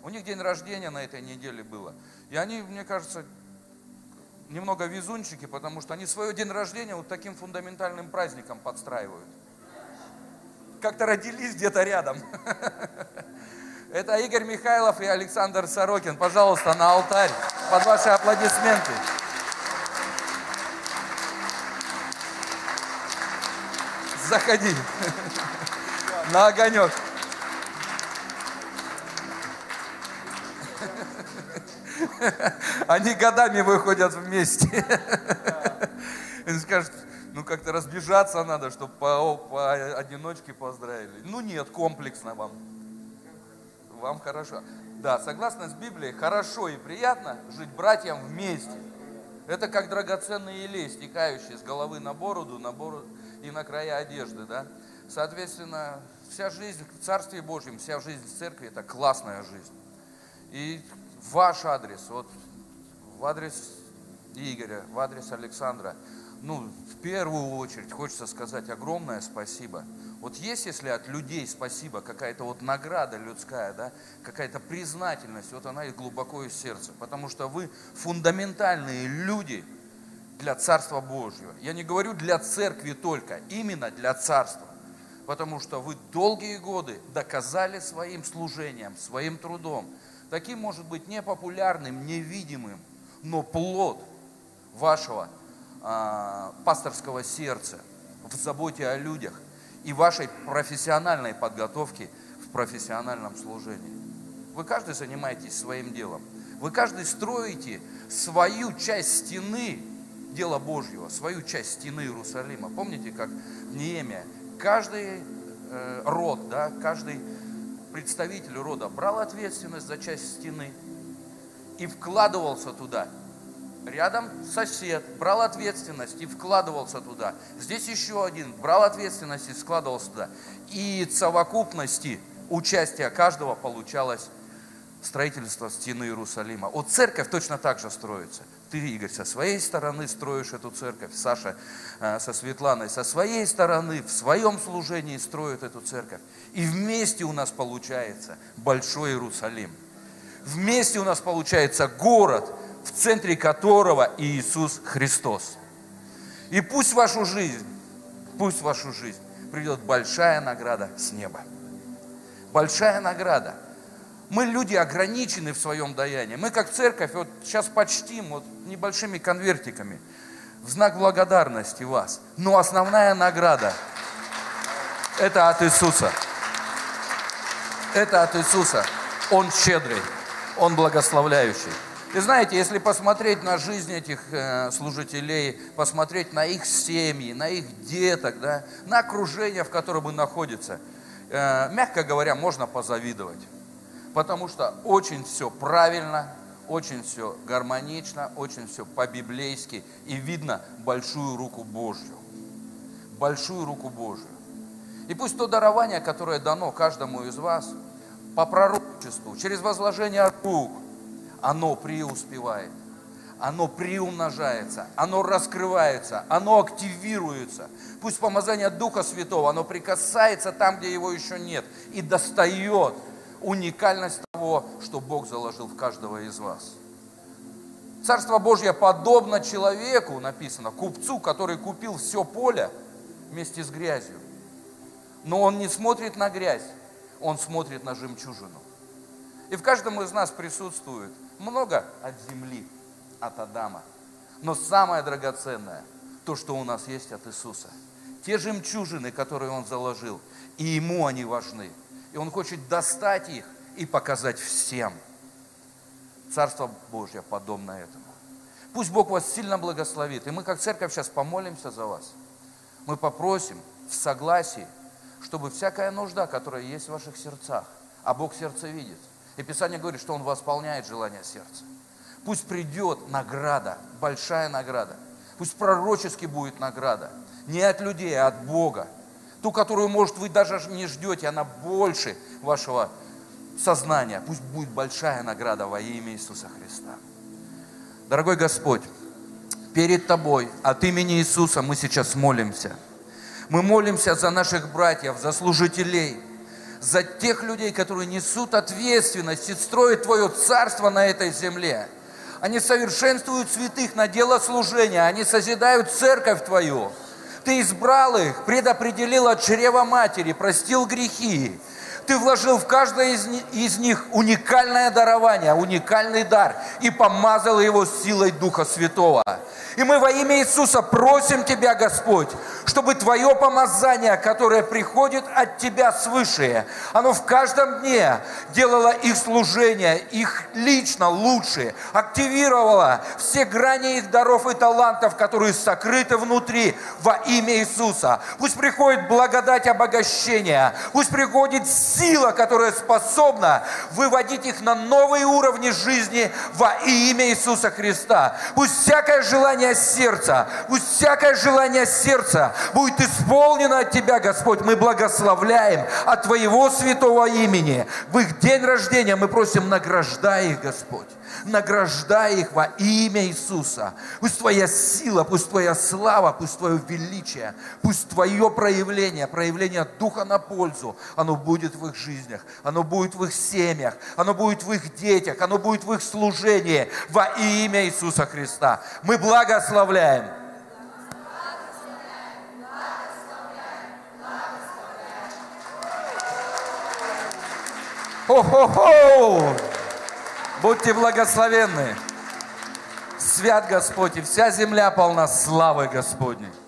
У них день рождения на этой неделе было. И они, мне кажется, немного везунчики, потому что они свой день рождения вот таким фундаментальным праздником подстраивают. Как-то родились где-то рядом. Это Игорь Михайлов и Александр Сорокин. Пожалуйста, на алтарь под ваши аплодисменты. Заходи на огонек. Они годами выходят вместе. Он скажет, ну как-то разбежаться надо, чтобы по одиночке поздравили. Ну нет, комплексно вам. Вам хорошо. Да, согласно с Библией, хорошо и приятно жить братьям вместе. Это как драгоценный елей, стекающий с головы на бороду и на края одежды, да. Соответственно, вся жизнь в Царстве Божьем, вся жизнь в церкви – это классная жизнь. И ваш адрес, вот в адрес Игоря, в адрес Александра, ну, в первую очередь хочется сказать огромное спасибо. Вот есть, если от людей спасибо, какая-то вот награда людская, да, какая-то признательность, вот она и глубоко из сердца, потому что вы фундаментальные люди для Царства Божьего. Я не говорю для церкви только, именно для Царства, потому что вы долгие годы доказали своим служением, своим трудом, таким, может быть, непопулярным, невидимым, но плод вашего пасторского сердца в заботе о людях и вашей профессиональной подготовке в профессиональном служении. Вы каждый занимаетесь своим делом. Вы каждый строите свою часть стены дела Божьего, свою часть стены Иерусалима. Помните, как в Неемия каждый род, да, каждый представитель рода брал ответственность за часть стены и вкладывался туда. Рядом сосед брал ответственность и вкладывался туда. Здесь еще один брал ответственность и складывался туда. И в совокупности участия каждого получалось строительство стены Иерусалима. Вот церковь точно так же строится. Ты, Игорь, со своей стороны строишь эту церковь, Саша со Светланой со своей стороны в своем служении строят эту церковь. И вместе у нас получается большой Иерусалим. Вместе у нас получается город, в центре которого Иисус Христос. И пусть в вашу жизнь придет большая награда с неба. Большая награда. Мы люди ограничены в своем даянии. Мы как церковь вот сейчас почтим вот небольшими конвертиками в знак благодарности вас. Но основная награда – это от Иисуса. Это от Иисуса. Он щедрый, Он благословляющий. И знаете, если посмотреть на жизнь этих служителей, посмотреть на их семьи, на их деток, да, на окружение, в котором они находятся, мягко говоря, можно позавидовать. Потому что очень все правильно, очень все гармонично, очень все по-библейски. И видно большую руку Божью. Большую руку Божью. И пусть то дарование, которое дано каждому из вас, по пророчеству, через возложение рук, оно преуспевает, оно приумножается, оно раскрывается, оно активируется. Пусть помазание Духа Святого, оно прикасается там, где его еще нет, и достает уникальность того, что Бог заложил в каждого из вас. Царство Божье подобно человеку, написано, купцу, который купил все поле вместе с грязью. Но он не смотрит на грязь, он смотрит на жемчужину. И в каждом из нас присутствует много от земли, от Адама. Но самое драгоценное, то, что у нас есть от Иисуса. Те жемчужины, которые Он заложил, и Ему они важны. И Он хочет достать их и показать всем. Царство Божье подобно этому. Пусть Бог вас сильно благословит. И мы, как церковь, сейчас помолимся за вас. Мы попросим в согласии, чтобы всякая нужда, которая есть в ваших сердцах, а Бог сердце видит. И Писание говорит, что Он восполняет желание сердца. Пусть придет награда, большая награда. Пусть пророчески будет награда. Не от людей, а от Бога. Ту, которую, может, вы даже не ждете, она больше вашего сознания. Пусть будет большая награда во имя Иисуса Христа. Дорогой Господь, перед Тобой, от имени Иисуса мы сейчас молимся. Мы молимся за наших братьев, за служителей, за тех людей, которые несут ответственность и строят Твое царство на этой земле. Они совершенствуют святых на дело служения, они созидают церковь Твою. Ты избрал их, предопределил от чрева матери, простил грехи. Ты вложил в каждое из них уникальное дарование, уникальный дар и помазал его силой Духа Святого. И мы во имя Иисуса просим Тебя, Господь, чтобы Твое помазание, которое приходит от Тебя свыше, оно в каждом дне делало их служение, их лично лучше, активировало все грани их даров и талантов, которые сокрыты внутри во имя Иисуса. Пусть приходит благодать обогащения, пусть приходит сила, которая способна выводить их на новые уровни жизни во имя Иисуса Христа. Пусть всякое желание сердца, пусть всякое желание сердца будет исполнено от Тебя, Господь. Мы благословляем от Твоего святого имени. В их день рождения мы просим, награждай их, Господь. Награждай их во имя Иисуса. Пусть Твоя сила, пусть Твоя слава, пусть Твое величие, пусть Твое проявление Духа на пользу, оно будет в их жизнях, оно будет в их семьях, оно будет в их детях, оно будет в их служении во имя Иисуса Христа. Мы благословляем. Хо-хо-хо! Будьте благословенны. Свят Господь, и вся земля полна славы Господней.